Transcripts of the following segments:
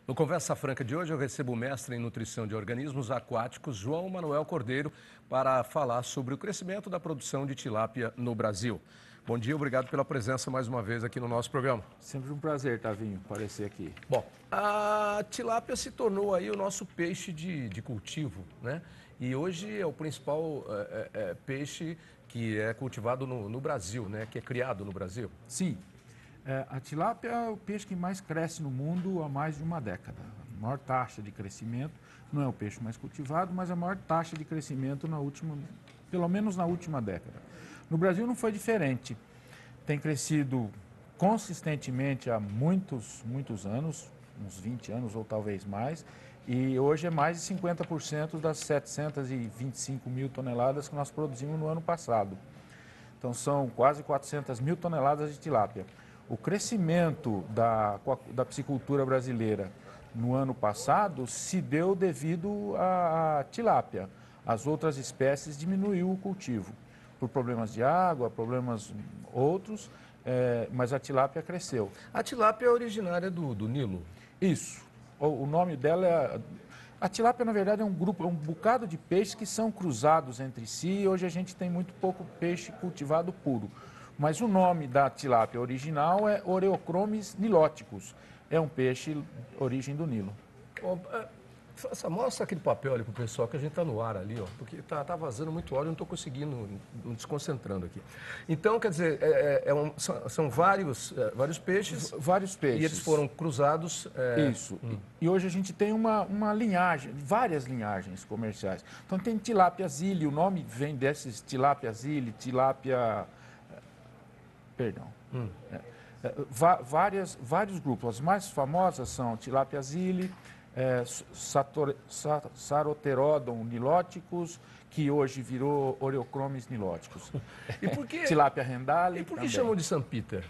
No Conversa Franca de hoje, eu recebo o mestre em nutrição de organismos aquáticos, João Manuel Cordeiro, para falar sobre o crescimento da produção de tilápia no Brasil. Bom dia, obrigado pela presença mais uma vez aqui no nosso programa. Sempre um prazer, Tavinho, aparecer aqui. Bom, a tilápia se tornou aí o nosso peixe de cultivo, né? E hoje é o principal peixe que é cultivado no Brasil, né? Que é criado no Brasil. Sim, a tilápia é o peixe que mais cresce no mundo há mais de uma década. A maior taxa de crescimento, não é o peixe mais cultivado, mas a maior taxa de crescimento pelo menos na última década. No Brasil não foi diferente. Tem crescido consistentemente há muitos anos, uns 20 anos ou talvez mais, e hoje é mais de 50% das 725 mil toneladas que nós produzimos no ano passado. Então são quase 400 mil toneladas de tilápia. O crescimento da piscicultura brasileira no ano passado se deu devido à tilápia. As outras espécies diminuiu o cultivo, por problemas de água, problemas outros, mas a tilápia cresceu. A tilápia é originária do Nilo? Isso. O nome dela é... A tilápia, na verdade, é um bocado de peixes que são cruzados entre si e hoje a gente tem muito pouco peixe cultivado puro. Mas o nome da tilápia original é Oreochromis niloticus. É um peixe origem do Nilo. Mostra aquele papel ali para o pessoal que a gente está no ar ali, ó, porque tá vazando muito óleo e não estou conseguindo, me desconcentrando aqui. Então, quer dizer, são vários peixes. Vários peixes. E eles foram cruzados. Isso. E hoje a gente tem uma linhagem, várias linhagens comerciais. Então tem tilápia zile, o nome vem desses tilápia zile, tilápia... Perdão. Vários grupos. As mais famosas são tilápia zile, Saroterodon niloticus, que hoje virou Oreochromis niloticus. E por que, tilápia rendale. E por que também. chamam de St. Peter?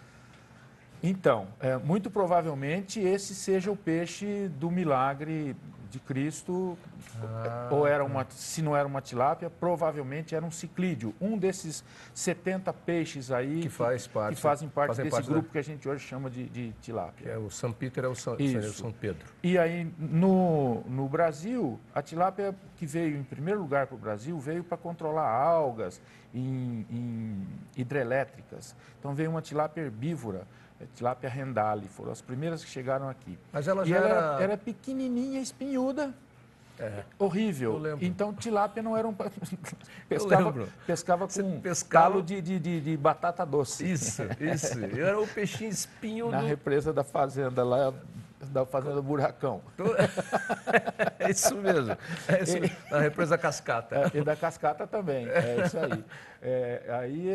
Então, muito provavelmente esse seja o peixe do milagre de Cristo, se não era uma tilápia, provavelmente era um ciclídeo, um desses 70 peixes aí que fazem parte desse grupo que a gente hoje chama de tilápia. O St. Peter é o São Pedro. E aí, no Brasil, a tilápia que veio em primeiro lugar para o Brasil, veio para controlar algas em hidrelétricas. Então veio uma tilápia herbívora, tilápia rendale, foram as primeiras que chegaram aqui. Mas ela era pequenininha, espinhuda, horrível. Eu lembro. Então tilápia não era um... pescava com calo de batata doce. Isso. Era o peixinho espinhudo. Na represa da fazenda, lá da Fazenda Buracão. É isso mesmo. Na represa Cascata. E da Cascata também, é isso aí.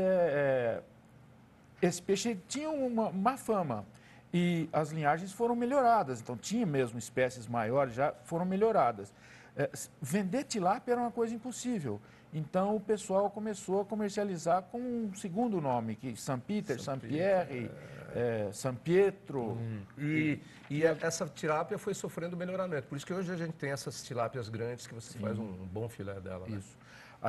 Esse peixe tinha uma má fama e as linhagens foram melhoradas. Então, tinha mesmo espécies maiores, já foram melhoradas. Vender tilápia era uma coisa impossível. Então, o pessoal começou a comercializar com um segundo nome, que St. Peter, St. Pierre, San Pietro. E essa tilápia foi sofrendo melhoramento. Por isso que hoje a gente tem essas tilápias grandes que você faz um bom filé dela. Né? Isso.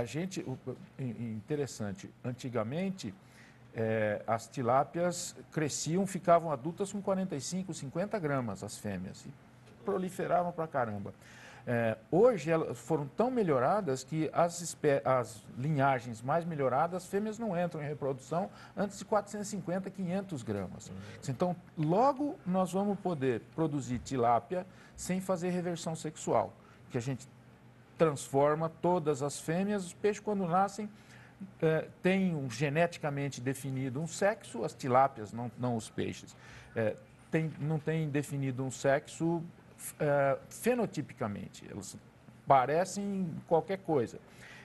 Interessante, antigamente... as tilápias cresciam, ficavam adultas com 45, 50 gramas, as fêmeas, e proliferavam pra caramba. Hoje elas foram tão melhoradas que as linhagens mais melhoradas, as fêmeas não entram em reprodução antes de 450, 500 gramas. Então, logo nós vamos poder produzir tilápia sem fazer reversão sexual, que a gente transforma todas as fêmeas, os peixes quando nascem, tem geneticamente definido um sexo, as tilápias, não os peixes, não tem definido um sexo fenotipicamente, elas parecem qualquer coisa.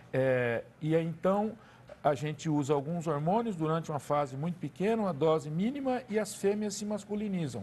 E aí, então, a gente usa alguns hormônios durante uma fase muito pequena, uma dose mínima, e as fêmeas se masculinizam.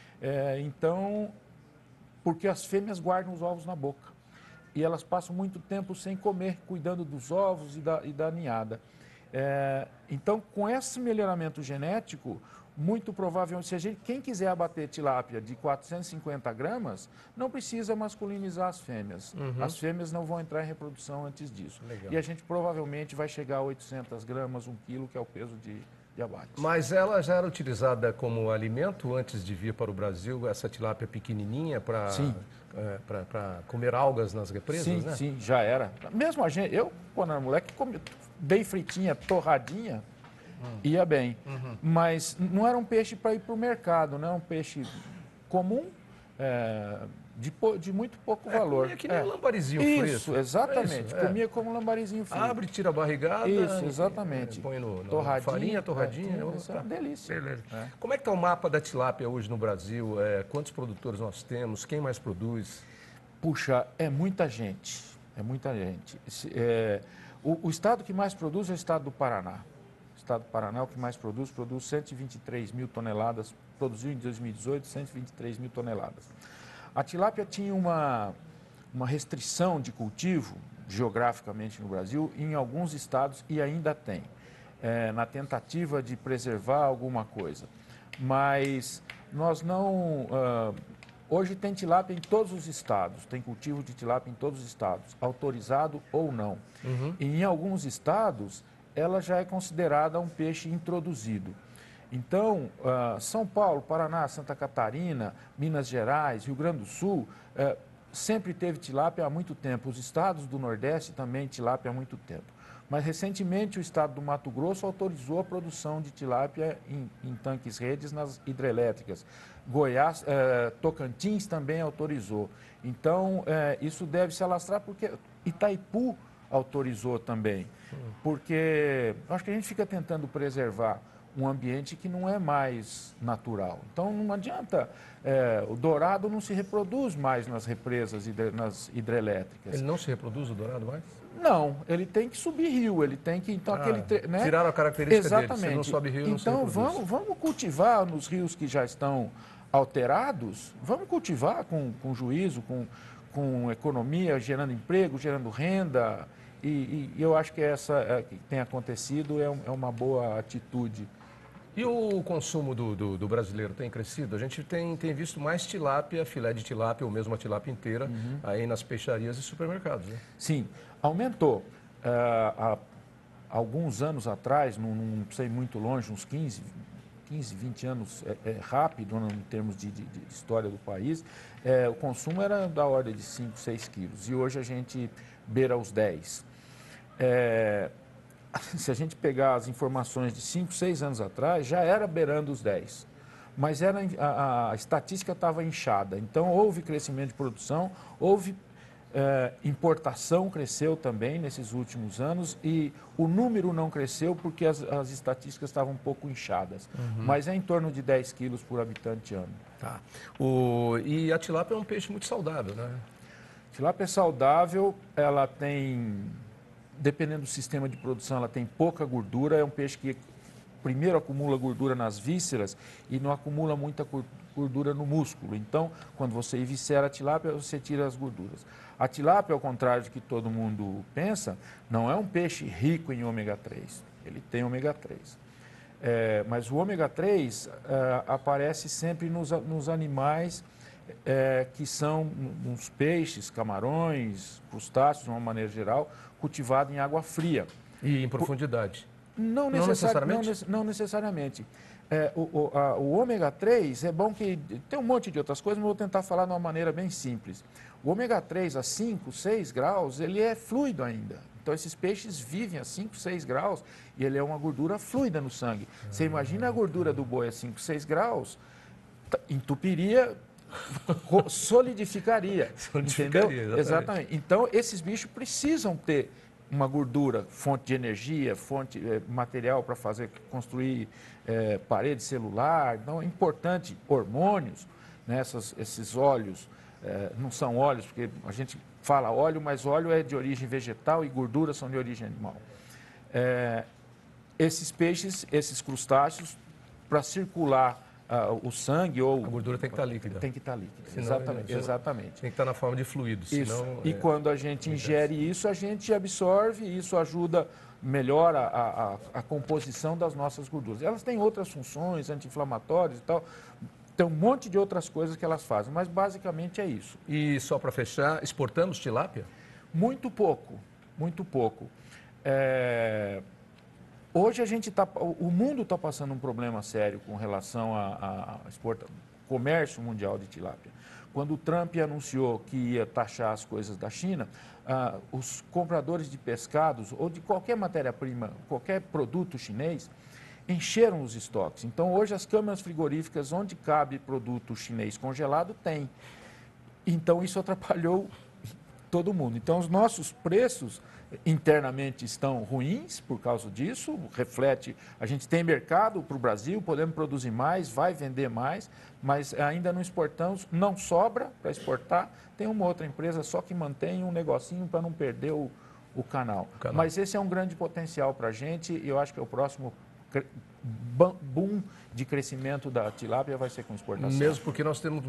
Então, porque as fêmeas guardam os ovos na boca. E elas passam muito tempo sem comer, cuidando dos ovos e da ninhada. Então, com esse melhoramento genético, muito provavelmente, quem quiser abater tilápia de 450 gramas, não precisa masculinizar as fêmeas. As fêmeas não vão entrar em reprodução antes disso. Legal. E a gente provavelmente vai chegar a 800 gramas, 1 quilo, que é o peso de de abate. Mas ela já era utilizada como alimento antes de vir para o Brasil, essa tilápia pequenininha para comer algas nas represas, sim, né? Sim, já era. Mesmo a gente, eu, quando era moleque, bem fritinha, torradinha, ia bem. Mas não era um peixe para ir para o mercado, não é um peixe comum, de muito pouco valor. Comia que nem um lambarizinho Isso, frito. exatamente. Isso, Comia como um lambarizinho frito. Abre, tira a barrigada. Isso, exatamente. Põe no torradinha, farinha, torradinha. Isso é uma delícia. Beleza. Como é que está o mapa da tilápia hoje no Brasil? Quantos produtores nós temos? Quem mais produz? Puxa, é muita gente. É muita gente. O estado que mais produz é o estado do Paraná. O estado do Paraná é o que mais produz 123 mil toneladas, produziu em 2018 123 mil toneladas. A tilápia tinha uma restrição de cultivo, geograficamente no Brasil, em alguns estados e ainda tem, na tentativa de preservar alguma coisa. Mas nós não... hoje tem tilápia em todos os estados, tem cultivo de tilápia em todos os estados, autorizado ou não. E em alguns estados, ela já é considerada um peixe introduzido. Então, São Paulo, Paraná, Santa Catarina, Minas Gerais, Rio Grande do Sul, sempre teve tilápia há muito tempo. Os estados do Nordeste também tilápia há muito tempo. Mas, recentemente, o estado do Mato Grosso autorizou a produção de tilápia em tanques-redes nas hidrelétricas. Goiás, Tocantins também autorizou. Então, isso deve se alastrar porque Itaipu autorizou também. Porque acho que a gente fica tentando preservar um ambiente que não é mais natural. Então, não adianta, o dourado não se reproduz mais nas represas, nas hidrelétricas. Ele não se reproduz, o dourado, mais? Não, ele tem que subir rio, ele tem que... Então, né? Tiraram a característica Exatamente. dele, se não sobe rio, não se então, reproduz. vamos cultivar nos rios que já estão alterados, vamos cultivar com juízo, com economia, gerando emprego, gerando renda, e eu acho que essa que tem acontecido é uma boa atitude. E o consumo do brasileiro tem crescido? A gente tem visto mais tilápia, filé de tilápia ou mesmo a tilápia inteira aí nas peixarias e supermercados, né? Sim, aumentou. Há alguns anos atrás, não sei muito longe, uns 15, 20 anos, rápido em termos de história do país, o consumo era da ordem de 5, 6 quilos e hoje a gente beira os 10. Se a gente pegar as informações de 5, 6 anos atrás, já era beirando os 10. Mas a estatística estava inchada. Então, houve crescimento de produção, houve importação, cresceu também nesses últimos anos, e o número não cresceu porque as estatísticas estavam um pouco inchadas. Mas é em torno de 10 quilos por habitante ano. Tá. E a tilápia é um peixe muito saudável, né? Tilápia é saudável, ela tem... Dependendo do sistema de produção, ela tem pouca gordura. É um peixe que primeiro acumula gordura nas vísceras e não acumula muita gordura no músculo. Então, quando você eviscera a tilápia, você tira as gorduras. A tilápia, ao contrário do que todo mundo pensa, não é um peixe rico em ômega 3. Ele tem ômega 3. Mas o ômega 3 aparece sempre nos animais que são uns peixes, camarões, crustáceos, de uma maneira geral, cultivado em água fria. E em profundidade? Não necessariamente. Não necessariamente. O ômega 3 é bom que... Tem um monte de outras coisas, mas vou tentar falar de uma maneira bem simples. O ômega 3 a 5, 6 graus, ele é fluido ainda. Então, esses peixes vivem a 5, 6 graus e ele é uma gordura fluida no sangue. Você imagina a gordura do boi a 5, 6 graus, entupiria... Solidificaria, entendeu? Exatamente. Então, esses bichos precisam ter uma gordura, fonte de energia, material para construir parede celular. Então, é importante, hormônios, né? Esses óleos, não são óleos, porque a gente fala óleo, mas óleo é de origem vegetal e gorduras são de origem animal. Esses peixes, esses crustáceos, para circular o sangue ou... A gordura tem que estar líquida. Tem que estar líquida, Senão, exatamente. Tem que estar na forma de fluido, senão... E quando a gente ingere isso, a gente absorve e isso ajuda, melhora a composição das nossas gorduras. Elas têm outras funções, anti-inflamatórias e tal, tem um monte de outras coisas que elas fazem, mas basicamente é isso. E só para fechar, exportamos tilápia? Muito pouco, muito pouco. Hoje o mundo está passando um problema sério com relação comércio mundial de tilápia. Quando o Trump anunciou que ia taxar as coisas da China, os compradores de pescados ou de qualquer matéria-prima, qualquer produto chinês, encheram os estoques. Então, hoje, as câmaras frigoríficas onde cabe produto chinês congelado, tem. Então, isso atrapalhou todo mundo. Então, os nossos preços internamente estão ruins por causa disso, reflete, a gente tem mercado para o Brasil, podemos produzir mais, vai vender mais, mas ainda não exportamos, não sobra para exportar, tem uma outra empresa só que mantém um negocinho para não perder o canal. Mas esse é um grande potencial para a gente e eu acho que é o próximo boom de crescimento da tilápia vai ser com exportação. Mesmo porque nós temos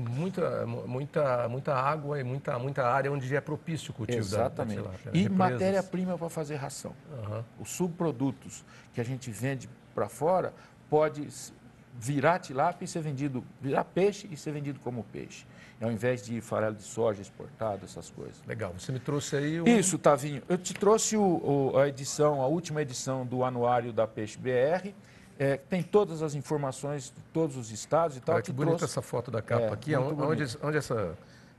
muita água e muita área onde é propício o cultivo da tilápia. E matéria-prima para fazer ração. Os subprodutos que a gente vende para fora pode virar tilápia e ser vendido, virar peixe e ser vendido como peixe. Ao invés de farelo de soja exportado, essas coisas. Legal. Você me trouxe aí o... Isso, Tavinho. Eu te trouxe a última edição do Anuário da Peixe BR. Tem todas as informações de todos os estados e tal. Olha que bonita essa foto da capa aqui. Onde essa...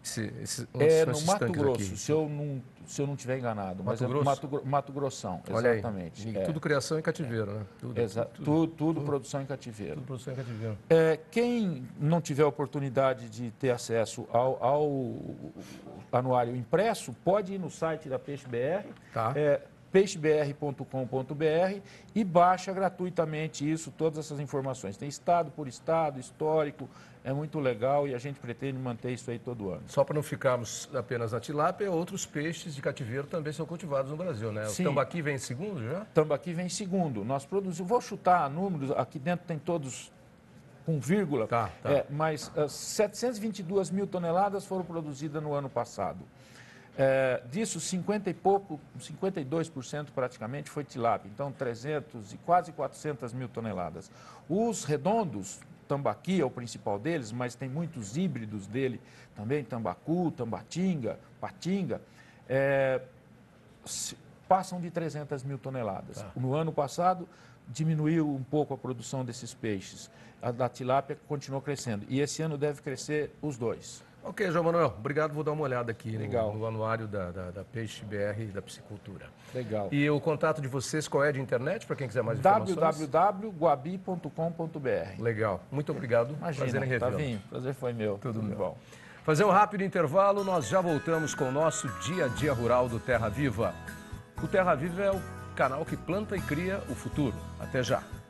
no Mato Grosso, se eu não estiver enganado. Mas Mato Grossão, exatamente. Olha aí, tudo criação em cativeiro, né? Tudo produção em cativeiro. Tudo produção em cativeiro. Quem não tiver oportunidade de ter acesso ao anuário impresso, pode ir no site da Peixe BR, peixebr.com.br e baixa gratuitamente todas essas informações. Tem estado por estado, histórico, é muito legal e a gente pretende manter isso aí todo ano. Só para não ficarmos apenas na tilápia, outros peixes de cativeiro também são cultivados no Brasil, né? Sim. O tambaqui vem em segundo já? Tambaqui vem em segundo. Nós produzimos, vou chutar números, aqui dentro tem todos com vírgula, mas 722 mil toneladas foram produzidas no ano passado. Disso, 52% praticamente foi tilápia, então 300 e quase 400 mil toneladas. Os redondos, tambaqui é o principal deles, mas tem muitos híbridos dele também, tambacu, tambatinga, patinga, passam de 300 mil toneladas. No ano passado, diminuiu um pouco a produção desses peixes. A da tilápia continuou crescendo e esse ano deve crescer os dois. Ok, João Manuel, obrigado. Vou dar uma olhada aqui no anuário da Peixe BR e da Piscicultura. Legal. E o contato de vocês, qual é de internet, para quem quiser mais informações? www.guabi.com.br. Legal. Muito obrigado. Imagina, prazer em revê-lo. Tavinho, prazer foi meu. Tudo bom. Fazer um rápido intervalo, nós já voltamos com o nosso Dia a Dia Rural do Terra Viva. O Terra Viva é o canal que planta e cria o futuro. Até já.